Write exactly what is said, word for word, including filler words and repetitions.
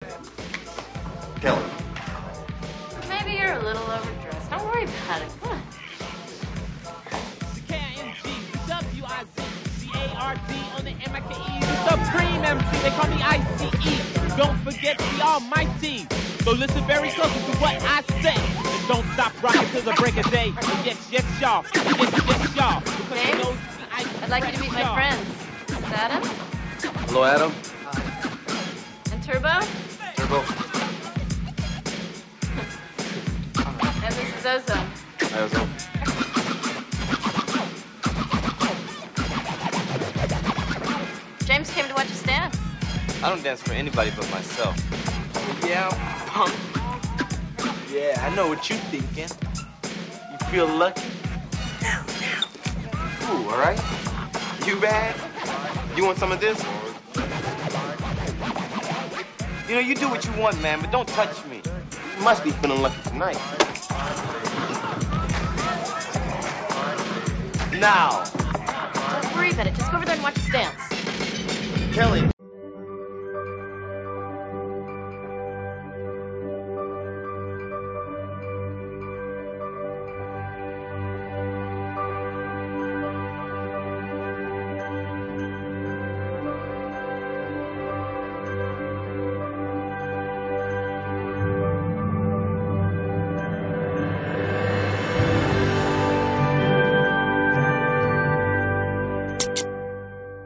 Kelly. Maybe you're a little overdressed. Don't worry about it. Come on. W I Z C A R D on the M I K E. The Supreme M C, they call me I C E. Don't forget the Almighty. So listen very closely to what I say. And don't stop rocking till the break of day. And yes, yes, y'all. Yes, yes, y'all. James, I'd like you to meet my friends. This is Adam. Hello, Adam. And Turbo. Turbo. And this is Ozone. Hi, Ozone. James came to watch us dance. I don't dance for anybody but myself. Yeah, punk. Yeah, I know what you're thinking. You feel lucky? Now, now. Ooh, all right. You bad? You want some of this? You know, you do what you want, man, but don't touch me. You must be feeling lucky tonight. Now. Don't worry about it. Just go over there and watch us dance. Kelly.